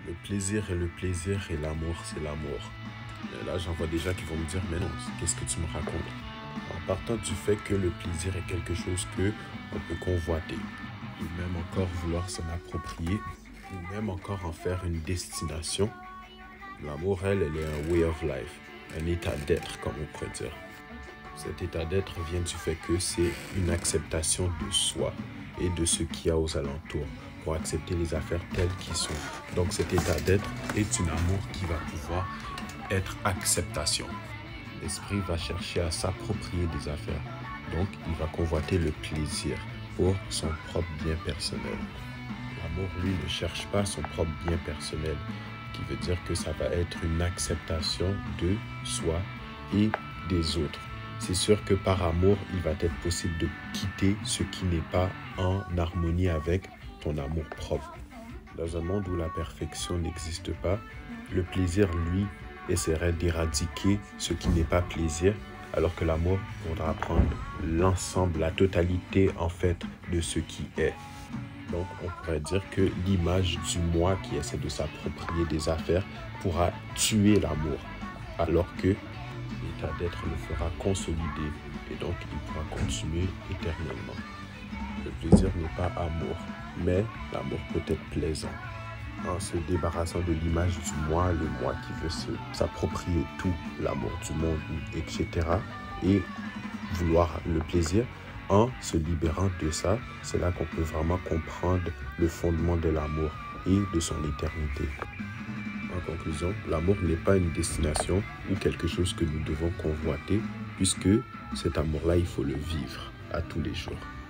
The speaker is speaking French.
Le plaisir est le plaisir et l'amour, c'est l'amour. Mais là, j'en vois déjà qui vont me dire, mais non, qu'est-ce que tu me racontes? En partant du fait que le plaisir est quelque chose que on peut convoiter, ou même encore vouloir s'en approprier, ou même encore en faire une destination, l'amour, elle est un way of life, un état d'être, comme on pourrait dire. Cet état d'être vient du fait que c'est une acceptation de soi et de ce qu'il y a aux alentours pour accepter les affaires telles qu'elles sont. Donc cet état d'être est un amour qui va pouvoir être acceptation. L'esprit va chercher à s'approprier des affaires. Donc il va convoiter le plaisir pour son propre bien personnel. L'amour, lui, ne cherche pas son propre bien personnel, qui veut dire que ça va être une acceptation de soi et des autres. C'est sûr que par amour, il va être possible de quitter ce qui n'est pas en harmonie avec ton amour propre. Dans un monde où la perfection n'existe pas, le plaisir, lui, essaierait d'éradiquer ce qui n'est pas plaisir, alors que l'amour voudra prendre l'ensemble, la totalité en fait de ce qui est. Donc on pourrait dire que l'image du moi qui essaie de s'approprier des affaires pourra tuer l'amour, alors que l'état d'être le fera consolider et donc il pourra continuer éternellement. Le plaisir n'est pas amour, mais l'amour peut être plaisant. En se débarrassant de l'image du moi, le moi qui veut s'approprier tout, l'amour du monde, etc. et vouloir le plaisir, en se libérant de ça, c'est là qu'on peut vraiment comprendre le fondement de l'amour et de son éternité. En conclusion, l'amour n'est pas une destination ou quelque chose que nous devons convoiter, puisque cet amour-là, il faut le vivre à tous les jours.